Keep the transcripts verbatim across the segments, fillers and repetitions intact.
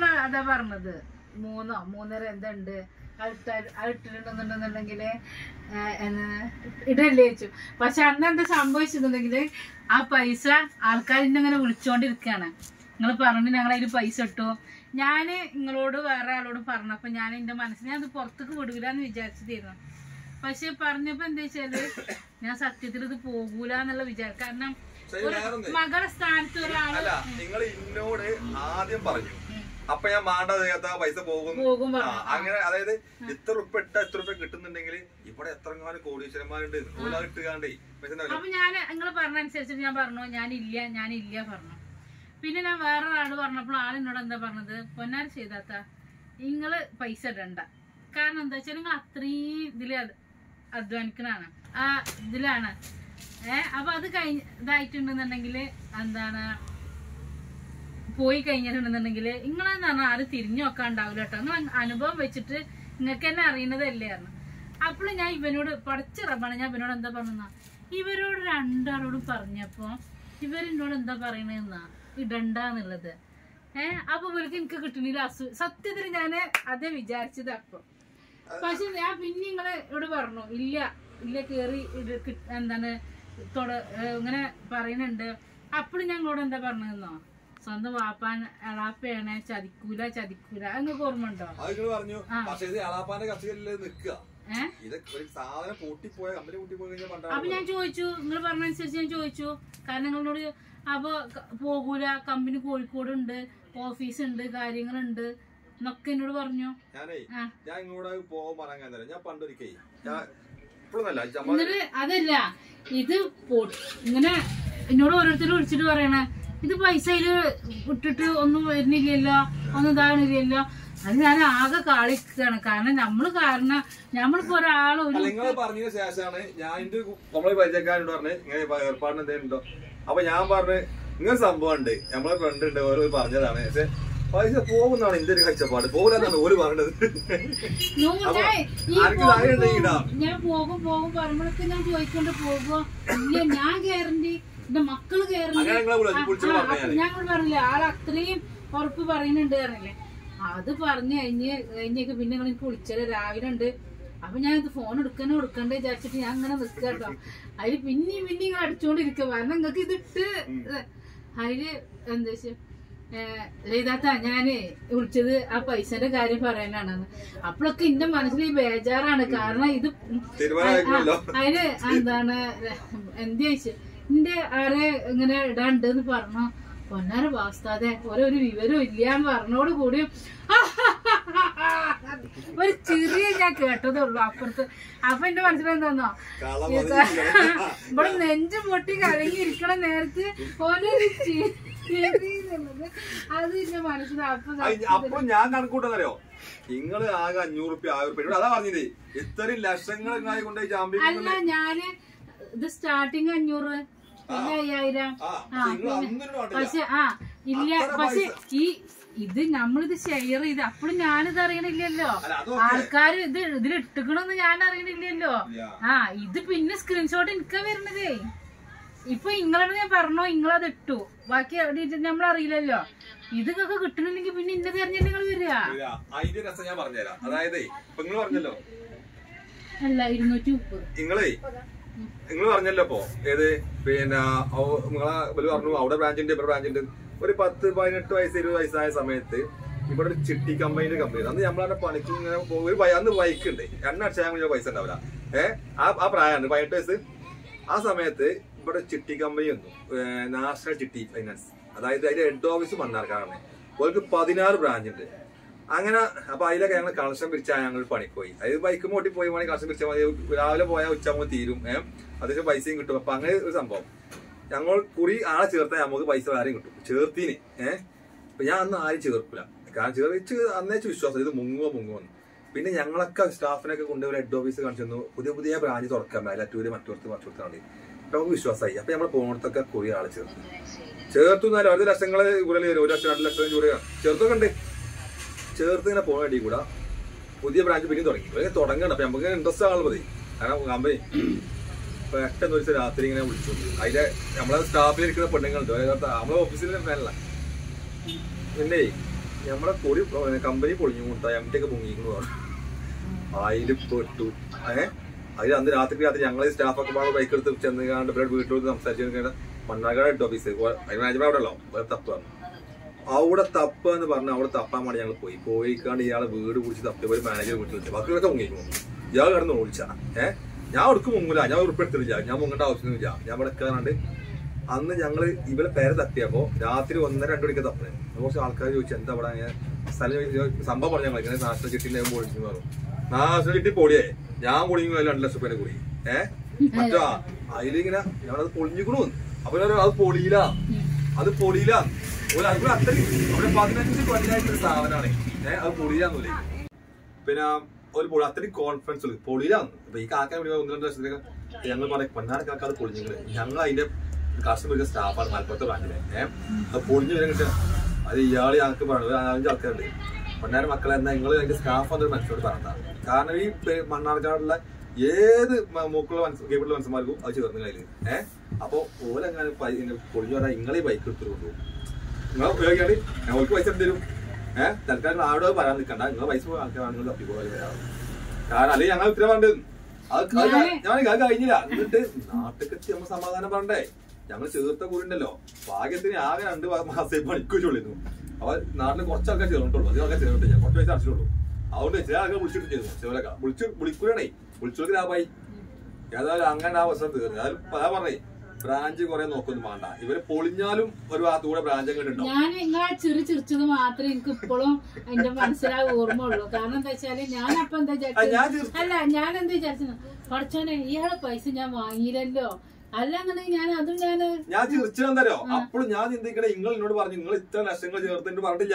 എന്നോട് അതാ പറഞ്ഞത് മൂന്നോ മൂന്നര എന്തുണ്ട് ഇട്ടിട്ടുണ്ടെന്നുണ്ടെന്നുണ്ടെങ്കില് ഇടല്ലേ വെച്ചു. പക്ഷെ അന്ന് എന്താ സംഭവിച്ചിട്ടുണ്ടെങ്കില് ആ പൈസ ആൾക്കാരിന്നെ ഇങ്ങനെ വിളിച്ചോണ്ടിരിക്കുകയാണ്. നിങ്ങൾ പറഞ്ഞിട്ട് ഞങ്ങൾ അതിന് പൈസ ഇട്ടു. ഞാന് നിങ്ങളോട് വേറെ ആളോട് പറഞ്ഞപ്പോ ഞാൻ എന്റെ മനസ്സിൽ ഞാൻ അത് പുറത്തേക്ക് വിടൂലെന്ന് വിചാരിച്ചിരുന്നു. പക്ഷെ പറഞ്ഞപ്പോ എന്താ വെച്ചാല് ഞാൻ സത്യത്തിൽ ഇത് പോകൂല എന്നുള്ള വിചാരം. കാരണം മകളുടെ സ്ഥാനത്ത് ഒരാള് നിങ്ങൾ എന്നോട് ആദ്യം പറഞ്ഞു അപ്പൊ ഞാൻ മാണ്ട പൈസ പോകും അങ്ങനെ. അതായത് ഇത്ര ഉറുപ്പ ഇട്ട എത്ര ഉറുപ്പ കിട്ടുന്നുണ്ടെങ്കിൽ ഇവിടെ എത്രങ്ങാനും കോടീശ്വരന്മാരുണ്ട് ഇട്ടുകാണ്ടേ. അപ്പൊ ഞാൻ നിങ്ങൾ പറഞ്ഞനുസരിച്ചിട്ട് ഞാൻ പറഞ്ഞു ഞാനില്ല ഞാനില്ല പറഞ്ഞു. പിന്നെ ഞാൻ വേറെ ആള് പറഞ്ഞപ്പോൾ ആളിനോട് എന്താ പറഞ്ഞത്, പൊന്നാര ചെയ്താത്ത നിങ്ങള് പൈസ ഇടണ്ട. കാരണം എന്താ വെച്ചാൽ നിങ്ങൾ അത്രയും ഇതില് അധ്വാനിക്കണാണ് ആ ഇതിലാണ് ഏഹ്. അപ്പൊ അത് കഴിഞ്ഞ ഇതായിട്ടുണ്ടെന്നുണ്ടെങ്കില് എന്താണ് പോയി കഴിഞ്ഞിട്ടുണ്ടെന്നുണ്ടെങ്കില് നിങ്ങളെന്ന് പറഞ്ഞാൽ ആരും തിരിഞ്ഞു നോക്കാൻ ഉണ്ടാവില്ല കേട്ടോ. നിങ്ങൾ അനുഭവം വെച്ചിട്ട് നിങ്ങൾക്ക് തന്നെ അറിയുന്നതല്ലേ പറഞ്ഞു. അപ്പോഴും ഞാൻ ഇവനോട് പഠിച്ച റബ്ബാണ്. ഞാൻ ഇവനോട് എന്താ പറഞ്ഞാ ഇവരോട് രണ്ടാളോടും പറഞ്ഞപ്പോ ഇവരെന്നോട് എന്താ പറയണെന്നാ ഇടണ്ടെന്നുള്ളത് ഏഹ്. അപ്പൊ ഇവർക്ക് എനിക്ക് കിട്ടണില്ല അസു സത്യത്തിൽ ഞാൻ അതേ വിചാരിച്ചത് അപ്പൊ. പക്ഷെ ഞാൻ പിന്നെ നിങ്ങള് ഇവിടെ പറഞ്ഞു ഇല്ല ഇല്ല കേറി എന്താണ് തൊട ഇങ്ങനെ പറയുന്നുണ്ട്. അപ്പോഴും ഞങ്ങളോട് എന്താ പറഞ്ഞതെന്നോ സ്വന്തം വാപ്പാൻ എളാപ്പയാണ് ചതിക്കൂല ചതിക്കൂല നിങ്ങൾക്ക് ഓർമ്മ ഉണ്ടോ? അപ്പൊ ഞാൻ ചോദിച്ചു നിങ്ങൾ പറഞ്ഞനുസരിച്ച് ഞാൻ ചോദിച്ചു. കാരണം നിങ്ങളോട് അപ്പൊ പോകൂല കമ്പനി കോഴിക്കോട് ഉണ്ട് ഓഫീസ് ഉണ്ട് കാര്യങ്ങളുണ്ട് എന്നൊക്കെ എന്നോട് പറഞ്ഞു. അതല്ല ഇത് ഇങ്ങനെ എന്നോട് ഓരോരുത്തരും വിളിച്ചിട്ട് പറയണേ ഇത് പൈസ ഇട്ടിട്ട് ഒന്നും വരുന്നില്ലല്ലോ ഒന്നും ഇതാകണില്ലല്ലോ. അത് ഞാൻ ആകെ കാളിക്കാണ്. കാരണം നമ്മള് കാരണം നമ്മളിപ്പോ ഒരാള് പറഞ്ഞതിന് ശേഷമാണ് ഞാൻ എന്റെ നമ്മളെ പരിചയക്കാരോട് പറഞ്ഞ് ഇങ്ങനെ ഏർപ്പാടിന് എന്തെങ്കിലും ഉണ്ടോ. അപ്പൊ ഞാൻ പറഞ്ഞു ഇങ്ങനെ സംഭവം ഉണ്ട് നമ്മളെ ഫ്രണ്ട് ഉണ്ട് ഓരോ പറഞ്ഞതാണ്. പക്ഷെ പൈസ പോകുന്നതാണ് എന്റെ ഒരു കാഴ്ചപ്പാട്. പോകില്ലെന്നാണ് ഓര് പറഞ്ഞത്. ഞാൻ പോകും പോകും പറയുമ്പോഴൊക്കെ ഞാൻ ചോദിക്കൊണ്ട് പോകുമ്പോ ഇല്ല ഞാൻ ഗ്യാരണ്ടി എന്റെ മക്കള് കയറുന്നുണ്ട്. ഞങ്ങൾ പറഞ്ഞില്ലേ ആൾ അത്രയും ഉറപ്പ് പറയുന്നുണ്ട് പറഞ്ഞില്ലേ. അത് പറഞ്ഞു കഴിഞ്ഞ് കഴിഞ്ഞൊക്കെ പിന്നെ നിങ്ങൾ എനിക്ക് വിളിച്ചത് രാവിലെ ഉണ്ട്. അപ്പൊ ഞാൻ ഇത് ഫോൺ എടുക്കണോ എടുക്കണ്ടേ വിചാരിച്ചിട്ട് ഞാൻ അങ്ങനെ നിൽക്കുക കേട്ടോ. അതില് പിന്നെയും പിന്നെ ഇങ്ങനെ അടിച്ചോണ്ടിരിക്കുക. കാരണം നിങ്ങൾക്ക് ഇതിട്ട് അതില് എന്താ വെച്ചാ ലൈതാത്ത ഞാന് വിളിച്ചത് ആ പൈസന്റെ കാര്യം പറയാനാണെന്ന്. അപ്പോഴൊക്കെ എന്റെ മനസ്സിൽ ഈ ബേജാറാണ്. കാരണം ഇത് അതിന് എന്താണ് എന്ത് ചോദിച്ചു എന്റെ ആരെ ഇങ്ങനെ ഇടാണ്ടെന്ന് പറഞ്ഞു. പൊന്നാര വാസ്താതെ ഓരോ ഒരു വിവരവും ഇല്ലാന്ന് പറഞ്ഞോട് കൂടിയും ഒരു ചെറിയ ഞാൻ കേട്ടതേ ഉള്ളു അപ്പുറത്ത്. അപ്പൊ എന്റെ മനസ്സിലെന്താന്നോ ഇവിടെ നെഞ്ചു പൊട്ടി കലങ്ങിയിരിക്കണ നേരത്ത് ഓരോരു ചെറിയുള്ളത് അത് എന്റെ മനസ്സിലാക്കും. അപ്പൊ ഞാൻ കണക്കൂട്ടെന്നറിയോ നിങ്ങള് ആകെ അഞ്ഞൂറ് റുപ്യ ആയിരം റുപ്യ അതാ പറഞ്ഞത് ഇത്രയും ലക്ഷങ്ങൾ കൊണ്ടുപോയി. അല്ല ഞാന് ഇത് സ്റ്റാർട്ടിങ് അഞ്ഞൂറ് പിന്നെ അയ്യായിരം. പക്ഷെ ആ ഇല്ല പക്ഷെ ഈ ഇത് നമ്മളിത് ഷെയർ ചെയ്ത് അപ്പോഴും ഞാനിത് അറിയണില്ലല്ലോ. ആൾക്കാര് ഇത് ഇതിൽ ഇട്ടുക്കണമെന്ന് ഞാൻ അറിയണില്ലല്ലോ. ആ ഇത് പിന്നെ സ്ക്രീൻഷോട്ട് എനിക്കാ വരണതേ. ഇപ്പൊ നിങ്ങളോട് ഞാൻ പറഞ്ഞോ നിങ്ങളത് ഇട്ടു ബാക്കി നമ്മളറിയില്ലല്ലോ. ഇതൊക്കെ കിട്ടണില്ലെങ്കിൽ പിന്നെ ഇന്നത് അറിഞ്ഞാൽ നിങ്ങൾ വരിക. അതിന്റെ രസം ഞാൻ പറഞ്ഞുതരാം. അതായത് ഇപ്പൊ നിങ്ങൾ പറഞ്ഞല്ലോ അല്ല ഇരുന്നൂറ്റി മുപ്പത് നിങ്ങളേ നിങ്ങൾ പറഞ്ഞല്ലോ ഇപ്പൊ ഏത് പിന്നെ നിങ്ങളെ പറഞ്ഞു അവിടെ ബ്രാഞ്ചുണ്ട് ഇവിടെ ബ്രാഞ്ചുണ്ട്. ഒരു പത്ത് പതിനെട്ട് വയസ്സ് ഇരുപത് വയസ്സായ സമയത്ത് ഇവിടെ ഒരു ചിട്ടി കമ്പനിയുടെ കമ്പനി അന്ന് നമ്മളവിടെ പണിക്ക് ഇങ്ങനെ ഒരു അന്ന് ബൈക്ക് ഉണ്ട് എണ്ണ അടിച്ചാൽ പൈസ ഉണ്ടാവില്ല. ഏഹ് ആ ആ പ്രായമാണ് പതിനെട്ട് വയസ്സ്. ആ സമയത്ത് ഇവിടെ ചിട്ടി കമ്പനി വന്നു നാഷണൽ ചിട്ടി ഫൈനാൻസ്. അതായത് അതിന്റെ ഹെഡ് ഓഫീസ് മണ്ണാർക്കാടാണ്. അവർക്ക് പതിനാറ് ബ്രാഞ്ച് ഉണ്ട്. അങ്ങനെ അപ്പൊ അതിലൊക്കെ ഞങ്ങൾ കളക്ഷൻ പിരിച്ചാൽ ഞങ്ങൾ പണിക്ക് പോയി. അതായത് ബൈക്ക് മോട്ടി പോയി വേണമെങ്കിൽ കളക്ഷൻ പിരിച്ചാൽ മതി. രാവിലെ പോയാൽ ഉച്ചയാകുമ്പോൾ തീരും. ഏഹ് അതിന് പൈസയും കിട്ടും. അപ്പൊ അങ്ങനെ ഒരു സംഭവം ഞങ്ങൾ കുറി ആളെ ചേർത്താൽ നമുക്ക് പൈസ ആരെയും കിട്ടും ചേർത്തിന്. ഏഹ് അപ്പൊ ഞാൻ അന്ന് ആരും ചേർക്കില്ല. കാരണം ചേർച്ച് അന്നേച്ച് വിശ്വാസം ഇത് മുങ്ങുവോ മുങ്ങുവോ. പിന്നെ ഞങ്ങളൊക്കെ സ്റ്റാഫിനൊക്കെ കൊണ്ടുപോയി ഹെഡ് ഓഫീസ് കാണിച്ചു തന്നു. പുതിയ പുതിയ ബ്രാഞ്ച് തുറക്കാൻ മേലറ്റൂര് മറ്റോർത്ത് മറ്റോർത്ത് വേണ്ടി അപ്പൊ നമുക്ക് വിശ്വാസമായി. അപ്പൊ നമ്മൾ പോകുന്നിടത്തൊക്കെ കുറി ആളെ ചേർത്തു ചേർത്തു എന്നാലും ഒരു ലക്ഷങ്ങള് കൂടുതൽ വരും. ഒരു ലക്ഷം രണ്ട് ലക്ഷം രൂപ ചേർത്തൊക്കെ ഉണ്ട്. ചേർത്ത് ഇങ്ങനെ പോകാൻ വേണ്ടി കൂടെ പുതിയ ബ്രാഞ്ച് പിന്നെ തുടങ്ങി തുടങ്ങണം. അപ്പൊ നമുക്ക് ഇൻട്രസ്റ്റ് ആളുകൾ മതി. കാരണം കമ്പനി പെട്ടെന്ന് ഒരു രാത്രി ഇങ്ങനെ വിളിച്ചു. അതിന്റെ നമ്മളെ സ്റ്റാഫിലിരിക്കുന്ന പെണ്ണുങ്ങളുണ്ട്. നമ്മളെ ഓഫീസിലെ ഫാനല്ല. പിന്നെ നമ്മളെ പൊടി കമ്പനി പൊളിഞ്ഞു കൊടുത്താൽ എം ടി ഒക്കെ പൊങ്ങിക്കുന്നു അതില് പെട്ടു. ഏഹ് അതിൽ അന്ന് രാത്രി രാത്രി ഞങ്ങളെ സ്റ്റാഫൊക്കെ പാടെ ബൈക്ക് എടുത്ത് ചെന്ന് കാണാണ്ട് ഇവിടെ വീട്ടിലോട്ട് സംസാരിച്ചു മണ്ണാകാട് ഹെഡ് ഓഫീസ് അതിന് മാനേജ്മെന്റ് അവിടെ ഉള്ളോ വേറെ തപ്പാണ്. അവിടെ തപ്പ എന്ന് പറഞ്ഞാൽ അവിടെ തപ്പാൻ വേണ്ടി ഞങ്ങൾ പോയി പോയിക്കാണ്ട് ഇയാളെ വീട് പിടിച്ച് തപ്പി ഒരു മാനേജർ വീട്ടിൽ വെച്ചു ബാക്കിയൊക്കെ മുങ്ങിക്കുന്നു. ഇയാൾ കിടന്ന് ഓടിച്ചാ ഏഹ് ഞാൻ ഒടുക്കും മുങ്ങില്ല, ഞാൻ ഉറപ്പെടുത്തില്ല, ഞാൻ മുങ്ങേണ്ട ആവശ്യമൊന്നുമില്ല. ഞാൻ ഇവിടെ കയറാണ്ട് അന്ന് ഞങ്ങള് ഇവരെ പേരെ തപ്പിയപ്പോ രാത്രി ഒന്നര രണ്ടു മണിക്ക് തപ്പണേ. കുറച്ച് ആൾക്കാർ ചോദിച്ചു എന്താ അവിടെ സ്ഥലം സംഭവം പറഞ്ഞു ഞങ്ങൾ ഇങ്ങനെ നാഷണൽ ചിട്ടിന്റെ പൊളിച്ചു പറഞ്ഞു. നാഷണൽ ചിട്ടി പൊടിയേ ഞാൻ പൊളിങ്ങും രണ്ടു ലക്ഷം രൂപ കൂടി ഏഹ് മറ്റോ അതിലിങ്ങനെ ഞങ്ങളത് പൊളിഞ്ഞിക്കണു. അപ്പൊ അത് പൊളിയില്ല അത് പൊളിയില്ല ഒരു അത്രയും അവിടെ പതിനഞ്ച് കൊല്ലായിട്ടൊരു സാധനമാണ് ഏഹ് അത് പൊളിയില്ലാന്നൂലേ. പിന്നെ ഒരു പൊളി അത്രയും കോൺഫിഡൻസ് ഉള്ളു പൊളിയിലാന്ന്. അപ്പൊ ഈ കാക്കാൻ വേണ്ടി ഒന്ന് രണ്ട് ലക്ഷത്തിലേക്ക് ഞങ്ങൾ പറയും പൊന്നാട് കാക്ക അത് പൊളിഞ്ഞിങ്ങനെ ഞങ്ങൾ അതിന്റെ കസ്റ്റമർ സ്റ്റാഫാണ് മലപ്പുറത്തെ ബ്രാഞ്ചിലെ ഏഹ് അത് പൊളിഞ്ഞു വരാൻ കിട്ടുക. അത് ഇയാൾ ഞങ്ങൾക്ക് പറഞ്ഞു അഞ്ച് ആൾക്കാരുണ്ട് പൊന്നാട് മക്കളെ എന്നാ നിങ്ങൾ അതിന്റെ സ്റ്റാഫ് എന്നൊരു മനസ്സിലോട് പറഞ്ഞതാണ്. കാരണം ഈ മണ്ണാർക്കാടുള്ള ഏത് മൂക്കുള്ള മനസ്സ് കേബിളുള്ള മനസ്സന്മാർക്കും അത് ചേർന്ന് കയ്യില് ഏഹ് അപ്പൊ ഓലെങ്ങനെ പൊളിഞ്ഞു പറഞ്ഞാൽ നിങ്ങൾ ഈ ബൈക്ക് എടുത്തിട്ട് കൊണ്ടുപോകും. നിങ്ങൾ ഉപയോഗിക്കാണ്ട് ഞങ്ങൾക്ക് പൈസ എടുത്ത് തരും ഏഹ് തൽക്കാലം ആടോ പറയാൻ നിൽക്കണ്ട നിങ്ങൾ പൈസ ആൾക്കാരാണെങ്കിൽ തപ്പിപ്പോലെ വരാം. കാരണം അല്ലെങ്കിൽ ഞങ്ങൾ ഉത്തരവാണ്ട് അത് ഞാൻ അത് കഴിഞ്ഞില്ല. എന്നിട്ട് നാട്ടിലെത്തി നമ്മൾ സമാധാനം പറഞ്ഞേ ഞങ്ങൾ ചേർത്ത കൂടി ഉണ്ടല്ലോ ഭാഗ്യത്തിന് ആകെ രണ്ട് മാസം പണിക്കുള്ളൂ. അപ്പൊ നാട്ടിൽ കുറച്ച് ആൾക്കാർ ചേർന്നിട്ടുള്ളൂ, അധികം ആൾക്കാർ ചേർന്നിട്ടില്ല, കുറച്ച് പൈസ അടച്ചിട്ടുള്ളൂ. അതുകൊണ്ട് ചില ആൾക്കാർ വിളിച്ചിട്ട് ചെയ്തു ചിലരൊക്കെ വിളിച്ച് വിളിക്കൂലേ വിളിച്ചോൾക്ക് ലാഭായി. ഏതായാലും അങ്ങനെ ആ അവസരം തീർന്നു. അതായത് അതാ പറഞ്ഞേ ബ്രാഞ്ച് കുറെ നോക്കൊന്നും വേണ്ട, ഇവര് പൊളിഞ്ഞാലും ഒരു ഭാഗത്തൂടെ ബ്രാഞ്ച് അങ്ങനെ ഉണ്ടാവും. ഞാൻ നിങ്ങളെ ചിറി ചിരിച്ചത് മാത്രമേ എനിക്ക് ഇപ്പോഴും എന്റെ മനസ്സിലായ ഓർമ്മ ഉള്ളൂ. കാരണം എന്താ വെച്ചാല് ഞാൻ അപ്പൊ എന്താ വിചാരിച്ചത് അല്ല ഞാൻ എന്താ വിചാരിച്ചത് പഠിച്ചോനെ ഇയാളെ പൈസ ഞാൻ വാങ്ങിയില്ലല്ലോ അല്ലാന്നുണ്ടെങ്കിൽ ഞാൻ അതും ഞാൻ ഞാൻ ചിരിച്ചെന്തരോ അപ്പോഴും ഞാൻ ചിന്തിക്കണേ നിങ്ങൾ എന്നോട് പറഞ്ഞു നിങ്ങൾ ഇത്ര ലക്ഷങ്ങൾ ചേർത്തിട്ട് പറഞ്ഞില്ല.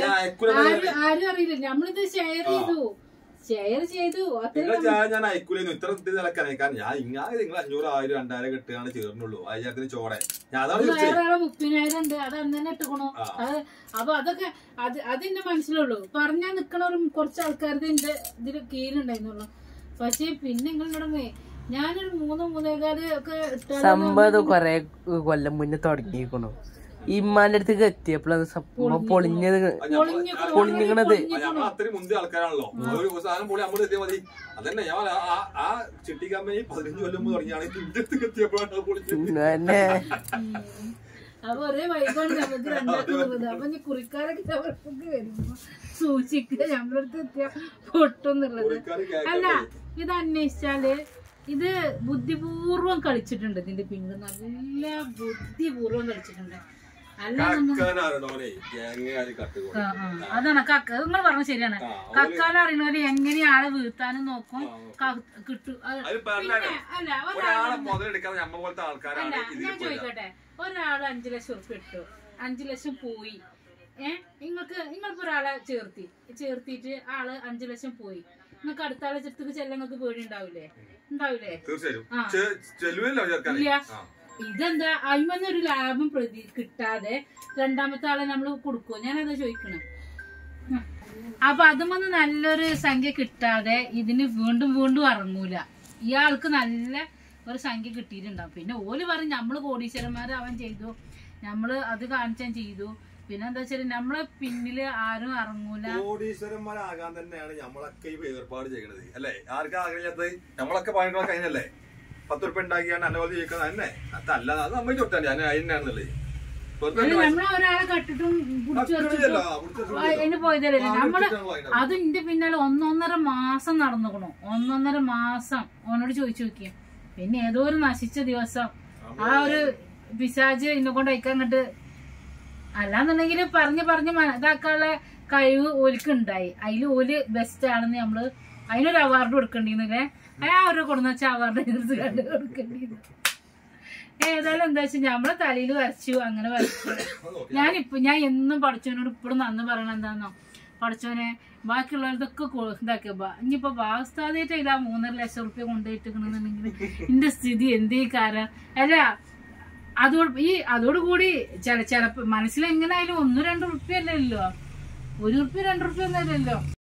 ആരും അറിയില്ല നമ്മളിത് ഷെയർ ചെയ്തു ഷെയർ ചെയ്തു ഞാൻ അയക്കൂലെന്നു ഇത്ര നിലക്കാനേ. കാരണം ഞാൻ ഇങ്ങനെ നിങ്ങൾ അഞ്ഞൂറ് ആയിരം രണ്ടായിരം കെട്ടുകയാണ് ചേർന്നുള്ളൂ അയ്യായിരത്തിന് ചോടെ. വേറെ മുപ്പതിനായിരം ഉണ്ട് അത് അന്ന് തന്നെ ഇട്ടുക്കണോ അത്. അപ്പൊ അതൊക്കെ അത് അതെന്റെ മനസ്സിലുള്ളൂ. പറഞ്ഞാൽ നിക്കണവരും കുറച്ച് ആൾക്കാരുടെ എന്റെ ഇതില് കീഴിലുണ്ടായിരുന്നുള്ളൂ. പക്ഷെ പിന്നെ നിങ്ങളുടെ ഞാനൊരു മൂന്ന് മൂന്നേകാല് ഒക്കെ സംഭവം കൊറേ കൊല്ലം മുന്നേ തുടങ്ങിയിരിക്കണു. ഇമ്മാന്റെ അടുത്തേക്ക് എത്തിയപ്പോഴാണ് സംഭവം പൊളിഞ്ഞത് പൊളിഞ്ഞിക്കണത്. അത്രയും മുന്തിയ ആൾക്കാരാണല്ലോ ഒരു സാധനം പൊളി നമ്മൾ എത്തിയാൽ മതി. അതന്നെ ഞാൻ ആ ചിട്ടി കമ്പനി പതിനഞ്ച് കൊല്ലം മുമ്പ് തുടങ്ങിയാണ് എന്റെ അടുത്തേക്ക് എത്തിയപ്പോഴാണ് പൊളിഞ്ഞത്. അപ്പൊ ഒരേ വൈകാണ് ഞങ്ങൾക്ക് രണ്ടാക്കുന്നത്. അപ്പൊ നീ കുറിക്കാരൊക്കെ അവർക്ക് വരുമ്പോ സൂക്ഷിക്കുക ഞമ്മളടുത്ത് എത്തിയ പൊട്ടുന്നുള്ളത്. അല്ല ഇത് അന്വേഷിച്ചാല് ഇത് ബുദ്ധിപൂർവം കളിച്ചിട്ടുണ്ട്. ഇതിന്റെ പിന്നിൽ നല്ല ബുദ്ധിപൂർവം കളിച്ചിട്ടുണ്ട്. അതാണ് കക്ക നിങ്ങൾ പറഞ്ഞ ശരിയാണ്. കക്കാൻ അറിയണവര് എങ്ങനെ ആളെ വീഴ്ത്താനും നോക്കും കിട്ടും. അല്ല ഞാൻ ചോദിക്കട്ടെ ഒരാള് അഞ്ചു ലക്ഷം ഉറുപ്പ് ഇട്ടു അഞ്ചു ലക്ഷം പോയി ഏഹ് നിങ്ങൾക്ക് നിങ്ങൾക്ക് ഒരാളെ ചേർത്തി ചേർത്തിട്ട് ആള് അഞ്ചു ലക്ഷം പോയി നിങ്ങൾക്ക് അടുത്ത ആളെ ചെറുത്തേക്ക് ചെല്ലാൻ നിങ്ങൾക്ക് പേടി ഉണ്ടാവില്ലേ? ഉണ്ടാവില്ലേ? ഇല്ല. ഇതെന്താ അതിമൊന്നൊരു ലാഭം പ്രതി കിട്ടാതെ രണ്ടാമത്തെ ആളെ നമ്മള് കൊടുക്കുവോ? ഞാനതാ ചോദിക്കണേ. അപ്പൊ അതുമൊന്ന് നല്ലൊരു സംഖ്യ കിട്ടാതെ ഇതിന് വീണ്ടും വീണ്ടും ഇറങ്ങൂല. ഇയാൾക്ക് നല്ല ഒരു സംഖ്യ കിട്ടിയിട്ടുണ്ടാവും. പിന്നെ ഓല് പറയും നമ്മള് കോടീശ്വരന്മാരാവാൻ ചെയ്തു, നമ്മള് അത് കാണിച്ചാൻ ചെയ്തു. പിന്നെ എന്താ വെച്ചാല് നമ്മളെ പിന്നില് ആരും ഇറങ്ങൂല. കോടീശ്വരന്മാരാകാൻ തന്നെയാണ് നമ്മളൊക്കെ ഈ ഏർപ്പാട് ചെയ്യണത് അല്ലെ? ആർക്കും ആഗ്രഹിക്കാത്തത് നമ്മളൊക്കെ പണികളെ കഴിഞ്ഞല്ലേ പത്ത് ഉറുപ്പ ഉണ്ടാക്കിയാണ് എന്നെ പോലെ ചോദിക്കുന്നത് തന്നെ. അതല്ല അത് നമ്മൾ ചൊട്ടാ ഞാൻ അതിനാണെന്നുള്ളത്. നമ്മളൊരാളെ കട്ടിട്ടും അതിന് പോയതല്ലേ നമ്മള് അത് ഇന്റെ പിന്നാലെ ഒന്നൊന്നര മാസം നടന്നുക്കണു. ഒന്നൊന്നര മാസം ഓനോട് ചോദിച്ചു നോക്കിയ. പിന്നെ ഏതോ ഒരു നശിച്ച ദിവസം ആ ഒരു പിശാച് ഇന്നെ കൊണ്ട് അയക്കാൻ അങ്ങോട്ട് അല്ലാന്നുണ്ടെങ്കിൽ പറഞ്ഞ് പറഞ്ഞ് ഇതാക്കാനുള്ള കഴിവ് ഓലിക്ക് ഉണ്ടായി. അതിൽ ഓല് ബെസ്റ്റ് ആണെന്ന് നമ്മള് അതിനൊരു അവാർഡ് കൊടുക്കേണ്ടിന്നല്ലേ. ആ ഒരു കൊടുന്ന വെച്ചാൽ അവാർഡ് കണ്ട് കൊടുക്കേണ്ടിന്ന്. ഏതായാലും എന്താ വെച്ചാൽ നമ്മളെ തലയിൽ വരച്ചു അങ്ങനെ വരച്ചു. ഞാനിപ്പോ ഞാൻ എന്നും പഠിച്ചവനോട് ഇപ്പോഴും നന്ന് പറയണ എന്താന്നോ പഠിച്ചവനെ ബാക്കിയുള്ളവരതൊക്കെ ഇതാക്കിയ ഇനിയിപ്പോ വാസ്താദിയായിട്ടില്ല മൂന്നര ലക്ഷം റുപ്യ കൊണ്ടുപോയിട്ടിരിക്കണെന്നുണ്ടെങ്കിൽ എന്റെ സ്ഥിതി എന്തേ കാരം അല്ല. അതോട് ഈ അതോടുകൂടി ചില ചിലപ്പോ മനസ്സിലെങ്ങനായാലും ഒന്നും രണ്ടു റുപ്യ അല്ലല്ലോ, ഒരു റുപ്യ രണ്ടു റുപ്യ ഒന്നും അല്ലല്ലോ.